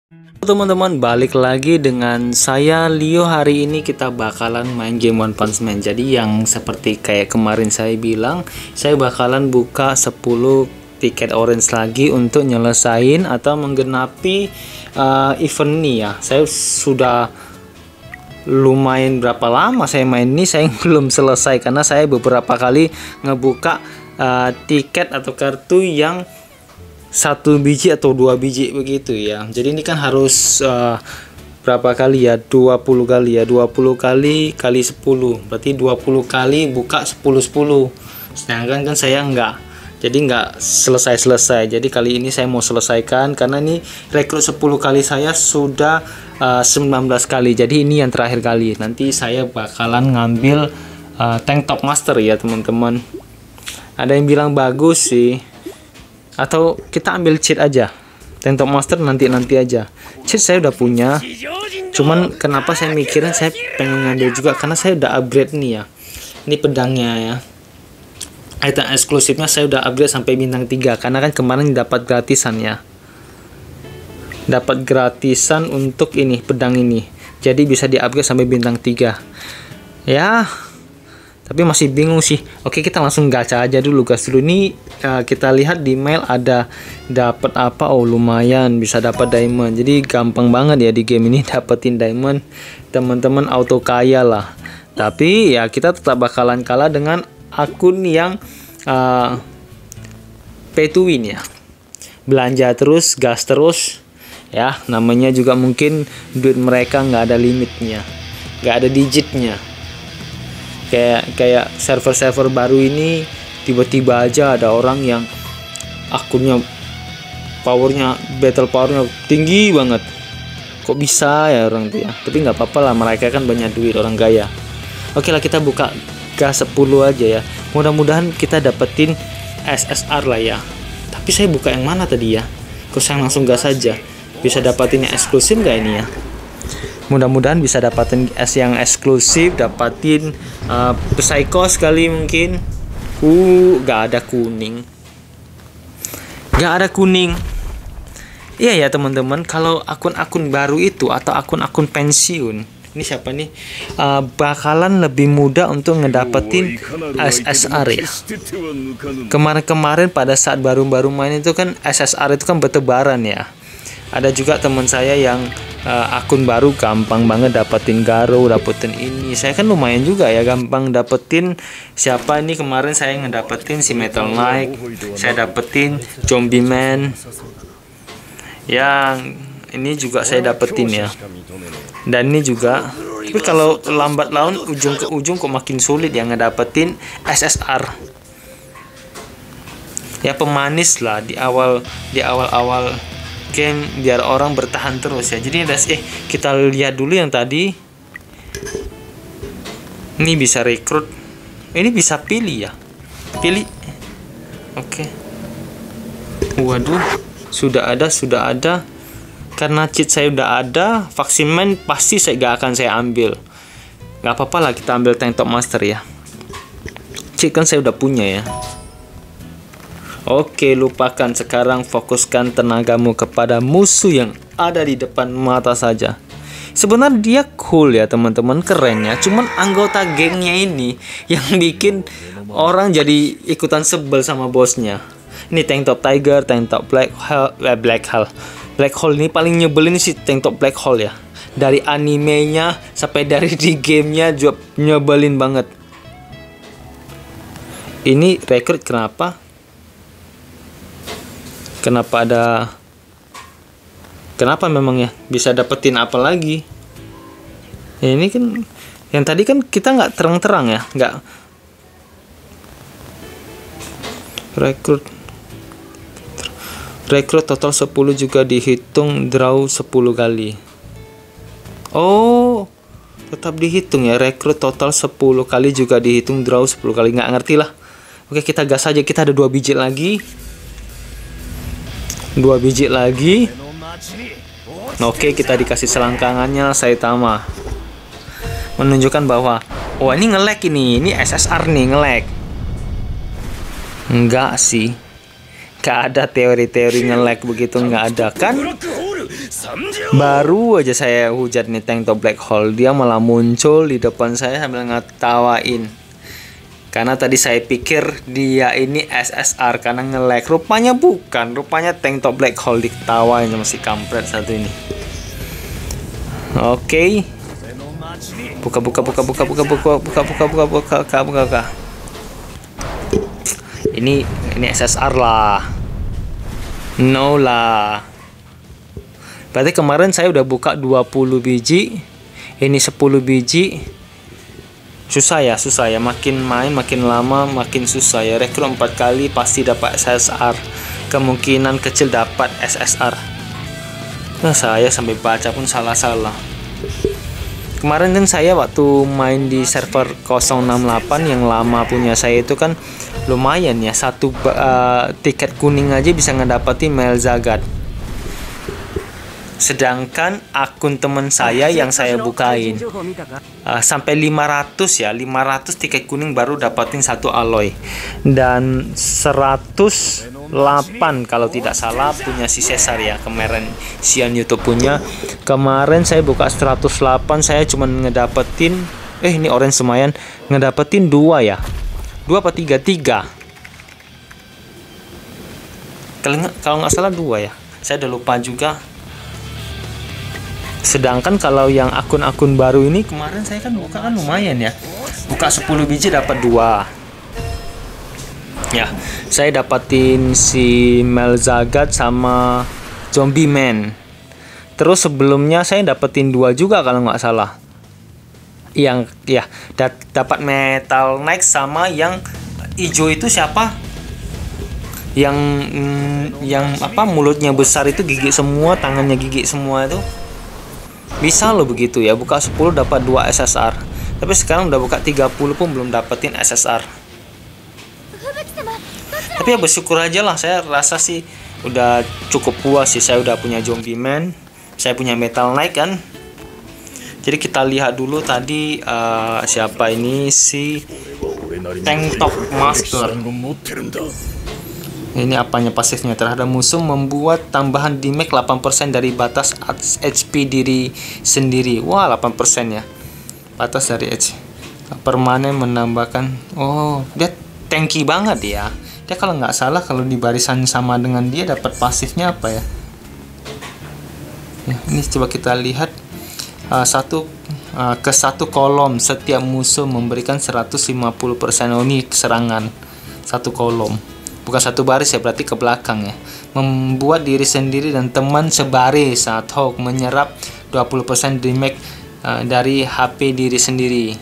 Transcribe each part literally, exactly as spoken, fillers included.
Teman-teman, balik lagi dengan saya Leo. Hari ini kita bakalan main game One Punch Man. Jadi yang seperti kayak kemarin saya bilang, saya bakalan buka sepuluh tiket orange lagi untuk nyelesain atau menggenapi uh, event ini ya. Saya sudah lumayan berapa lama saya main ini, saya belum selesai karena saya beberapa kali ngebuka uh, tiket atau kartu yang satu biji atau dua biji begitu ya. Jadi ini kan harus uh, berapa kali ya, dua puluh kali ya, dua puluh kali kali sepuluh, berarti dua puluh kali buka sepuluh sepuluh. Sedangkan kan saya enggak, jadi enggak selesai-selesai. Jadi kali ini saya mau selesaikan karena ini rekrut sepuluh kali saya sudah uh, sembilan belas kali. Jadi ini yang terakhir kali. Nanti saya bakalan ngambil uh, tank top master ya teman-teman. Ada yang bilang bagus sih, atau kita ambil cheat aja, tank top master nanti-nanti aja. Cheat saya udah punya, cuman kenapa saya mikirin saya pengen ngambil juga karena saya udah upgrade nih ya. Ini pedangnya ya, item eksklusifnya saya udah upgrade sampai bintang tiga karena kan kemarin dapat gratisan ya, dapat gratisan untuk ini pedang ini, jadi bisa di upgrade sampai bintang tiga ya. Tapi masih bingung sih. Oke, kita langsung gacha aja dulu guys. Dulu ini uh, kita lihat di mail ada dapat apa. Oh, lumayan bisa dapat diamond. Jadi gampang banget ya di game ini dapetin diamond. Teman-teman auto kaya lah. Tapi ya kita tetap bakalan kalah dengan akun yang uh, pay to win ya. Belanja terus, gas terus. Ya, namanya juga mungkin duit mereka nggak ada limitnya, nggak ada digitnya. Kayak kayak server-server baru ini tiba-tiba aja ada orang yang akunnya powernya, battle powernya tinggi banget. Kok bisa ya orang itu ya? Tapi nggak apa-apa lah, mereka kan banyak duit, orang gaya. Oke lah, kita buka gas sepuluh aja ya. Mudah-mudahan kita dapetin S S R lah ya. Tapi saya buka yang mana tadi ya? Kok saya langsung gas aja? Bisa dapetin yang eksklusif nggak ini ya? Mudah-mudahan bisa dapatin es yang eksklusif, dapatin uh, Psycho sekali mungkin. Uh, gak ada kuning. Gak ada kuning. Iya ya teman-teman, kalau akun-akun baru itu atau akun-akun pensiun, ini siapa nih? Uh, bakalan lebih mudah untuk ngedapetin S S R ya. Kemarin-kemarin pada saat baru-baru main itu kan S S R itu kan bertebaran ya. Ada juga teman saya yang uh, akun baru gampang banget dapetin Garo, dapetin ini. Saya kan lumayan juga ya, gampang dapetin siapa ini. Kemarin saya ngedapetin si Metal Knight, saya dapetin Zombie Man. Yang ini juga saya dapetin ya. Dan ini juga. Tapi kalau lambat laun ujung ke ujung kok makin sulit ya ngedapetin S S R. Ya pemanis lah di awal di awal-awal game biar orang bertahan terus ya. Jadi das eh kita lihat dulu yang tadi. Ini bisa rekrut. Ini bisa pilih ya. Pilih. Oke. Waduh, sudah ada, sudah ada. Karena cheat saya udah ada, vaksin man pasti saya gak akan saya ambil. Gak apa-apa lah kita ambil tank top master ya. Cheat kan saya udah punya ya. Oke, lupakan sekarang, fokuskan tenagamu kepada musuh yang ada di depan mata saja. Sebenarnya dia cool ya teman-teman, keren ya. Cuman anggota gengnya ini yang bikin orang jadi ikutan sebel sama bosnya. Ini tank top tiger, tank top black hole, eh, black hole. Black hole ini paling nyebelin sih tank top black hole ya. Dari animenya sampai dari di gamenya juga nyebelin banget. Ini rekrut kenapa? Kenapa ada? Kenapa memang ya? Bisa dapetin apa lagi? Ya, ini kan yang tadi kan kita nggak terang-terang ya, nggak rekrut. Rekrut total sepuluh juga dihitung draw sepuluh kali. Oh, tetap dihitung ya. Rekrut total sepuluh kali juga dihitung draw sepuluh kali. Nggak ngerti lah. Oke, kita gas aja. Kita ada dua biji lagi. Dua biji lagi. Oke, kita dikasih selangkangannya Saitama, menunjukkan bahwa oh ini nge-lag ini, ini S S R nih nge-lag. Enggak sih, gak ada teori-teori nge-lag begitu, nggak ada kan? Baru aja saya hujat nih tank top black hole, dia malah muncul di depan saya sambil ngetawain. Karena tadi saya pikir dia ini S S R karena nge-lag. Rupanya bukan, rupanya tank top black hole, diketawain sama si kampret satu ini. Oke. Okay. Buka buka buka buka buka buka buka buka buka buka buka buka buka. Ini ini S S R lah. No lah. Berarti kemarin saya udah buka dua puluh biji, ini sepuluh biji. Susah ya, susah ya. Makin main makin lama makin susah ya. Rekrut empat kali pasti dapat S S R. Kemungkinan kecil dapat S S R. Nah, saya sampai baca pun salah-salah. Kemarin kan saya waktu main di server nol enam delapan yang lama punya saya itu kan lumayan ya. Satu uh, tiket kuning aja bisa ngedapetin Melzagat. Sedangkan akun teman saya yang saya bukain uh, sampai lima ratus ya, lima ratus tiket kuning baru dapatin satu alloy. Dan seratus delapan kalau tidak salah punya si Cesar ya, kemarin sian YouTube punya. Kemarin saya buka seratus delapan, saya cuma ngedapetin eh ini orange semayan, ngedapetin dua ya. Dua apa tiga? Tiga. Kalau nggak kalau nggak salah dua ya. Saya udah lupa juga. Sedangkan kalau yang akun-akun baru ini kemarin saya kan buka kan lumayan ya. Buka sepuluh biji dapat dua. Ya, saya dapatin si Melzagat sama Zombie Man. Terus sebelumnya saya dapetin dua juga kalau nggak salah. Yang ya dat dapat Metal Knight sama yang hijau itu siapa? Yang mm, yang apa mulutnya besar itu gigi semua, tangannya gigi semua itu. Bisa loh begitu ya, buka sepuluh dapat dua S S R. Tapi sekarang udah buka tiga puluh pun belum dapetin S S R. Tapi ya bersyukur aja lah, saya rasa sih udah cukup puas sih. Saya udah punya Zombie Man, saya punya Metal Knight kan. Jadi kita lihat dulu tadi uh, siapa ini si Tank Top Master. Ini apanya pasifnya terhadap musuh, membuat tambahan damage delapan persen dari batas H P diri sendiri. Wah, delapan persen ya. Batas dari H P. Permanen menambahkan. Oh, dia tanky banget ya. Dia kalau nggak salah kalau di barisan sama dengan dia dapat pasifnya apa ya? Ya, ini coba kita lihat. Uh, satu uh, ke satu kolom setiap musuh memberikan seratus lima puluh persen. Oh, ini serangan satu kolom. Bukan satu baris ya, berarti ke belakang ya. Membuat diri sendiri dan teman sebaris saat Hawk menyerap dua puluh persen damage uh, dari H P diri sendiri.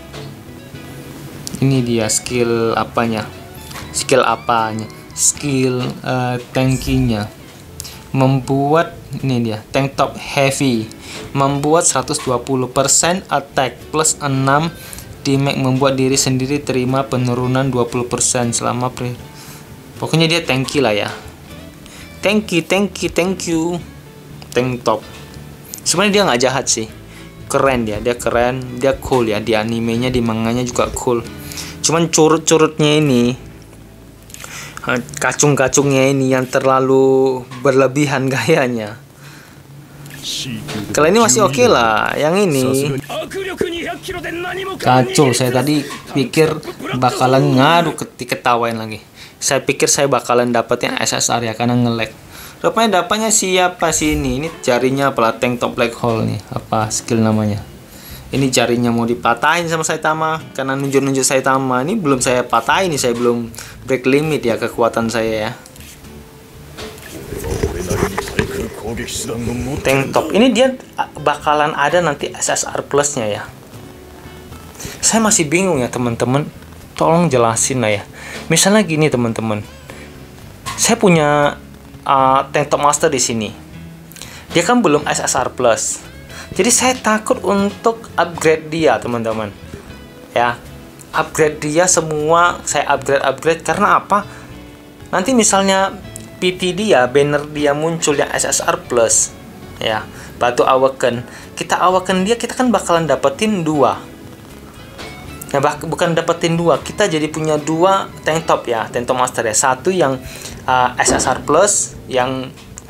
Ini dia skill apanya? Skill apanya? Skill uh, tankinya. Membuat ini dia tank top heavy. Membuat seratus dua puluh persen attack plus enam damage, membuat diri sendiri terima penurunan dua puluh persen selama pre. Pokoknya dia tanky lah ya. Tanky, tanky, thank you. Tank top. Sebenarnya dia nggak jahat sih. Keren dia, dia keren, dia cool ya. Di animenya, di manganya juga cool. Cuman curut-curutnya ini, kacung-kacungnya ini yang terlalu berlebihan gayanya. Kalau ini masih oke okay lah. Yang ini kacau. Saya tadi pikir bakalan ngadu ketawain lagi. Saya pikir saya bakalan dapetin S S R ya karena nge-lag. Rupanya dapatnya siapa sih ini? Ini jarinya apalah tank top black hole nih. Apa skill namanya? Ini jarinya mau dipatahin sama Saitama karena nunjuk-nunjuk Saitama. Ini belum saya patahin nih, saya belum break limit ya kekuatan saya ya. Tank top. Ini dia bakalan ada nanti S S R plusnya ya. Saya masih bingung ya teman-teman. Tolong jelasin lah ya. Misalnya gini teman-teman, saya punya uh, tank top master di sini. Dia kan belum S S R plus. Jadi saya takut untuk upgrade dia teman-teman. Ya, upgrade dia semua. Saya upgrade upgrade karena apa? Nanti misalnya P T dia, banner dia muncul yang S S R plus. Ya, batu awaken. Kita awaken dia, kita kan bakalan dapetin dua. Nah, bah, bukan dapetin dua, kita jadi punya dua tank top ya, tank top master ya. Satu yang uh, S S R plus, yang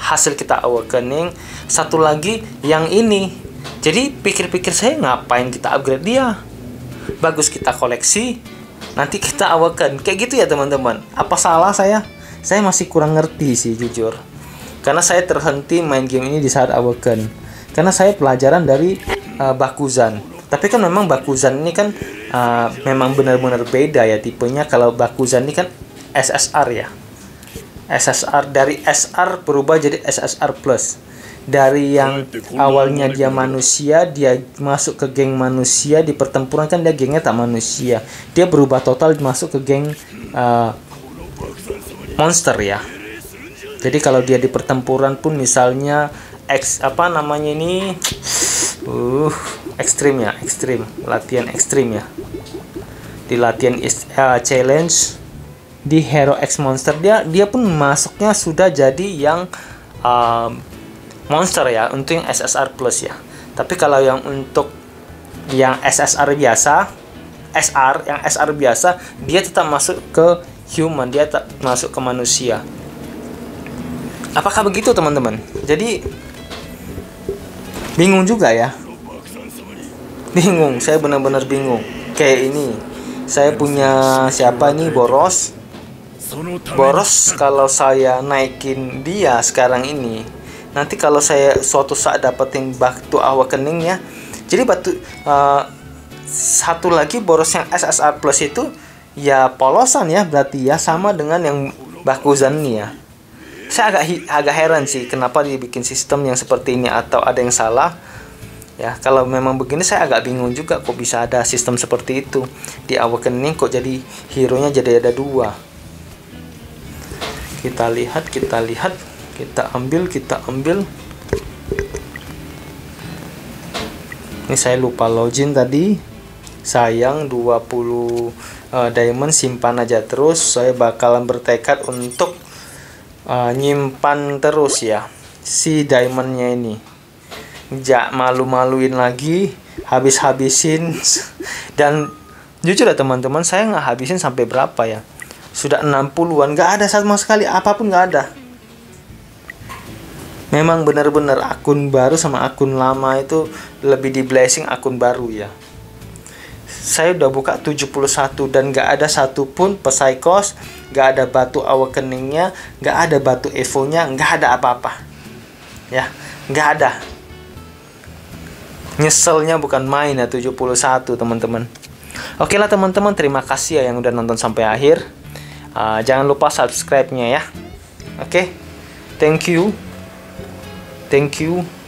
hasil kita awakening. Satu lagi yang ini. Jadi pikir-pikir saya, ngapain kita upgrade dia? Bagus kita koleksi, nanti kita awaken. Kayak gitu ya teman-teman. Apa salah saya? Saya masih kurang ngerti sih jujur. Karena saya terhenti main game ini di saat awaken. Karena saya pelajaran dari uh, Bakuzan. Tapi kan memang Bakuzan ini kan uh, memang benar-benar beda ya tipenya. Kalau Bakuzan ini kan S S R ya. S S R dari S R berubah jadi S S R plus. Dari yang awalnya dia manusia, dia masuk ke geng manusia, di pertempuran kan dia gengnya tak manusia, dia berubah total masuk ke geng uh, monster ya. Jadi kalau dia di pertempuran pun misalnya X apa namanya ini uh ekstrim ya, ekstrim, latihan ekstrim ya, di latihan is, uh, challenge di Hero X Monster, dia dia pun masuknya sudah jadi yang uh, monster ya, untuk yang S S R plus ya. Tapi kalau yang untuk yang S S R biasa, S R yang S R biasa, dia tetap masuk ke human, dia tetap masuk ke manusia. Apakah begitu teman-teman? Jadi bingung juga ya. Bingung, saya benar-benar bingung. Kayak ini, saya punya siapa nih, Boros. Boros kalau saya naikin dia sekarang ini, nanti kalau saya suatu saat dapetin batu awakeningnya, jadi batu uh, satu lagi Boros yang S S R plus itu ya polosan ya, berarti ya sama dengan yang Bakuzan nih ya. Saya agak agak heran sih kenapa dibikin sistem yang seperti ini, atau ada yang salah ya. Kalau memang begini saya agak bingung juga, kok bisa ada sistem seperti itu di awakening, kok jadi hero nya jadi ada dua. Kita lihat, kita lihat, kita ambil, kita ambil. Ini saya lupa login tadi. Sayang, dua puluh uh, diamond, simpan aja terus. Saya bakalan bertekad untuk uh, nyimpan terus ya si diamondnya ini. Jak malu-maluin lagi, habis-habisin. Dan jujur ya teman-teman, saya nggak habisin sampai berapa ya, sudah enam puluhan, nggak ada sama sekali apapun, nggak ada. Memang benar-benar akun baru sama akun lama itu lebih di blessing akun baru ya. Saya udah buka tujuh puluh satu dan nggak ada satupun Psychos, nggak ada batu awakeningnya, nggak ada batu evonya, nggak ada apa-apa ya, nggak ada. Nyeselnya bukan main ya, tujuh puluh satu teman-teman. Oke lah teman-teman, terima kasih ya yang udah nonton sampai akhir. Uh, jangan lupa subscribe-nya ya. Oke, okay? Thank you. Thank you.